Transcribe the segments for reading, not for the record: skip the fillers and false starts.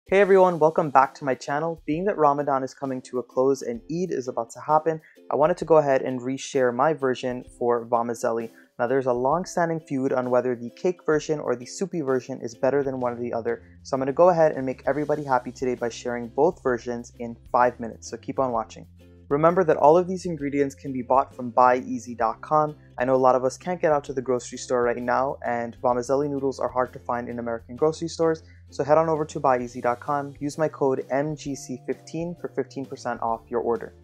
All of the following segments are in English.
Hey everyone, welcome back to my channel. Being that Ramadan is coming to a close and Eid is about to happen, I wanted to go ahead and reshare my version for vermicelli. Now there's a long-standing feud on whether the cake version or the soupy version is better than one or the other, so I'm going to go ahead and make everybody happy today by sharing both versions in 5 minutes, so keep on watching. Remember that all of these ingredients can be bought from buyeasy.com. I know a lot of us can't get out to the grocery store right now, and vermicelli noodles are hard to find in American grocery stores, so head on over to buyeasy.com, use my code MGC15 for 15% off your order.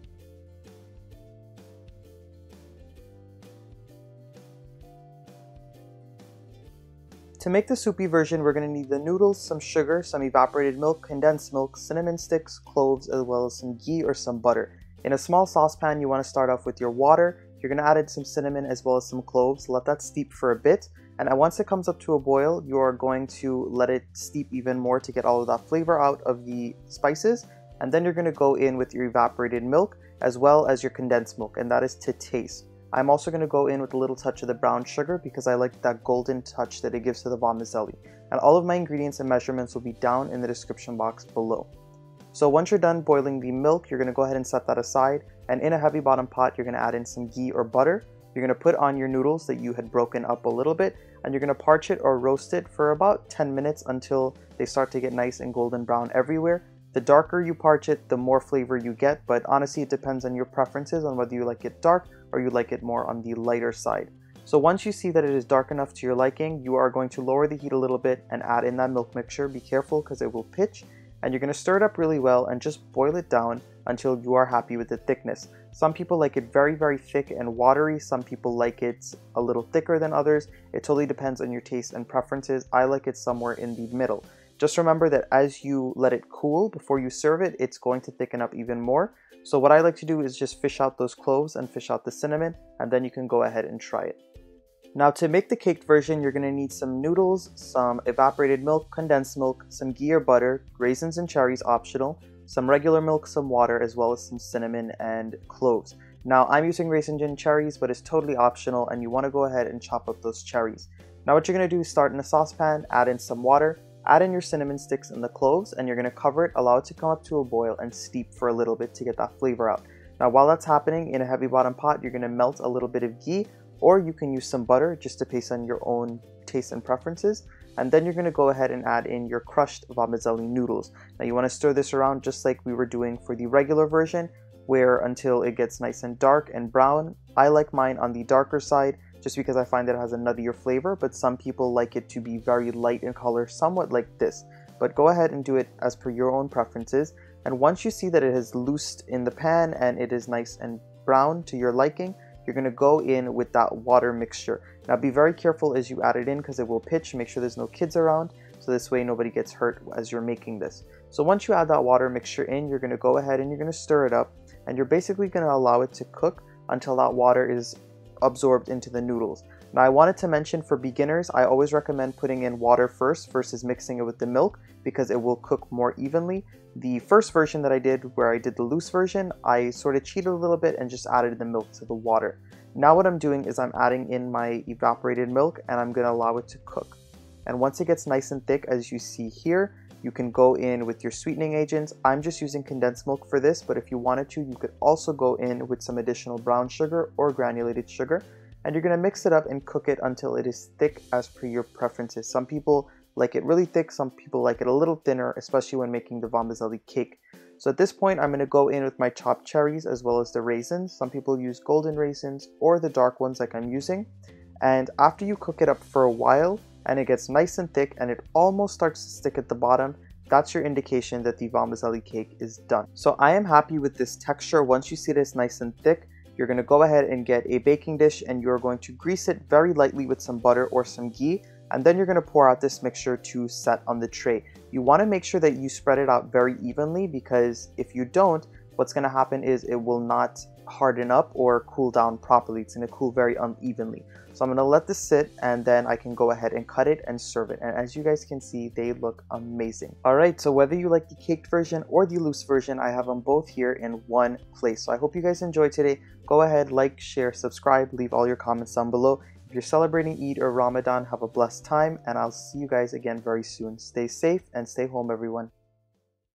To make the soupy version, we're going to need the noodles, some sugar, some evaporated milk, condensed milk, cinnamon sticks, cloves, as well as some ghee or some butter. In a small saucepan, you want to start off with your water. You're going to add in some cinnamon as well as some cloves. Let that steep for a bit. And once it comes up to a boil, you are going to let it steep even more to get all of that flavor out of the spices. And then you're going to go in with your evaporated milk as well as your condensed milk, and that is to taste. I'm also going to go in with a little touch of the brown sugar because I like that golden touch that it gives to the vermicelli. And all of my ingredients and measurements will be down in the description box below. So once you're done boiling the milk, you're going to go ahead and set that aside. And in a heavy bottom pot, you're going to add in some ghee or butter. You're going to put on your noodles that you had broken up a little bit, and you're going to parch it or roast it for about 10 minutes until they start to get nice and golden brown everywhere. The darker you parch it, the more flavor you get, but honestly it depends on your preferences on whether you like it dark or you like it more on the lighter side. So once you see that it is dark enough to your liking, you are going to lower the heat a little bit and add in that milk mixture. Be careful because it will pitch. And you're going to stir it up really well and just boil it down until you are happy with the thickness. Some people like it very, very thick and watery. Some people like it a little thicker than others. It totally depends on your taste and preferences. I like it somewhere in the middle. Just remember that as you let it cool before you serve it, it's going to thicken up even more. So what I like to do is just fish out those cloves and fish out the cinnamon, and then you can go ahead and try it. Now to make the caked version, you're going to need some noodles, some evaporated milk, condensed milk, some ghee or butter, raisins and cherries optional, some regular milk, some water, as well as some cinnamon and cloves. Now I'm using raisins and cherries, but it's totally optional and you want to go ahead and chop up those cherries. Now what you're going to do is start in a saucepan, add in some water, add in your cinnamon sticks and the cloves, and you're going to cover it, allow it to come up to a boil and steep for a little bit to get that flavor out. Now while that's happening, in a heavy bottom pot, you're going to melt a little bit of ghee, or you can use some butter just to paste on your own taste and preferences. And then you're going to go ahead and add in your crushed vermicelli noodles. Now you want to stir this around just like we were doing for the regular version, where until it gets nice and dark and brown. I like mine on the darker side just because I find that it has a nuttier flavor, but some people like it to be very light in color, somewhat like this. But go ahead and do it as per your own preferences. And once you see that it has loosed in the pan and it is nice and brown to your liking, you're going to go in with that water mixture. Now be very careful as you add it in because it will pitch. Make sure there's no kids around, so this way nobody gets hurt as you're making this. So once you add that water mixture in, you're going to go ahead and you're going to stir it up, and you're basically going to allow it to cook until that water is absorbed into the noodles. Now I wanted to mention, for beginners, I always recommend putting in water first versus mixing it with the milk because it will cook more evenly. The first version that I did, where I did the loose version, I sort of cheated a little bit and just added the milk to the water. Now what I'm doing is I'm adding in my evaporated milk and I'm going to allow it to cook. And once it gets nice and thick, as you see here, you can go in with your sweetening agents. I'm just using condensed milk for this, but if you wanted to, you could also go in with some additional brown sugar or granulated sugar. And you're going to mix it up and cook it until it is thick as per your preferences. Some people like it really thick, some people like it a little thinner, especially when making the vermicelli cake. So at this point, I'm going to go in with my chopped cherries as well as the raisins. Some people use golden raisins or the dark ones like I'm using. And after you cook it up for a while and it gets nice and thick and it almost starts to stick at the bottom, that's your indication that the vermicelli cake is done. So I am happy with this texture. Once you see this nice and thick, you're going to go ahead and get a baking dish and you're going to grease it very lightly with some butter or some ghee. And then you're going to pour out this mixture to set on the tray. You want to make sure that you spread it out very evenly, because if you don't, what's going to happen is it will not harden up or cool down properly. It's going to cool very unevenly. So I'm going to let this sit and then I can go ahead and cut it and serve it. And as you guys can see, they look amazing. Alright, so whether you like the caked version or the loose version, I have them both here in one place. So I hope you guys enjoyed today. Go ahead, like, share, subscribe, leave all your comments down below. If you're celebrating Eid or Ramadan, have a blessed time, and I'll see you guys again very soon. Stay safe and stay home, everyone.